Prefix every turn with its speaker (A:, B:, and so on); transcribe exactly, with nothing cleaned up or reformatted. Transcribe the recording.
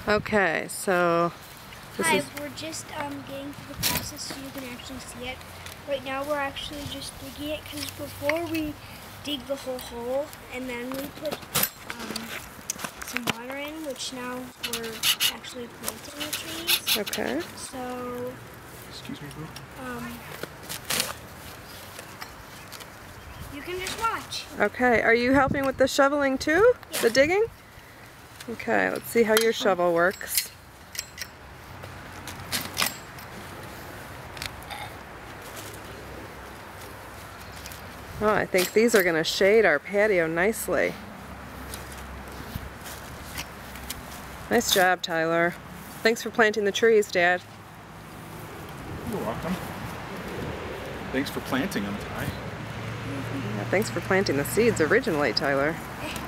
A: Okay, so this
B: Hi,
A: is
B: we're just um, getting to the process so you can actually see it. Right now we're actually just digging it because before we dig the whole hole and then we put um, some water in, which now we're actually planting the trees.
A: okay.
B: So,
C: Excuse me, boo.
B: um, you can just watch.
A: Okay, are you helping with the shoveling too?
B: Yeah.
A: The digging? Okay, let's see how your shovel works. Oh, I think these are going to shade our patio nicely. Nice job, Tyler. Thanks for planting the trees, Dad.
C: You're welcome. Thanks for planting them, Ty.
A: Yeah, thanks for planting the seeds originally, Tyler.